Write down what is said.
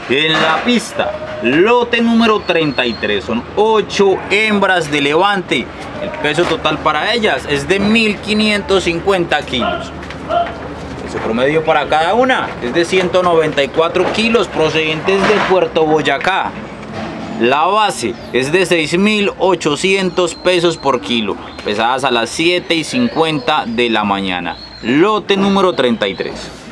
En la pista, lote número 33, son 8 hembras de levante. El peso total para ellas es de 1550 kilos. El promedio para cada una es de 194 kilos procedentes de Puerto Boyacá. La base es de 6.800 pesos por kilo, pesadas a las 7:50 de la mañana. Lote número 33.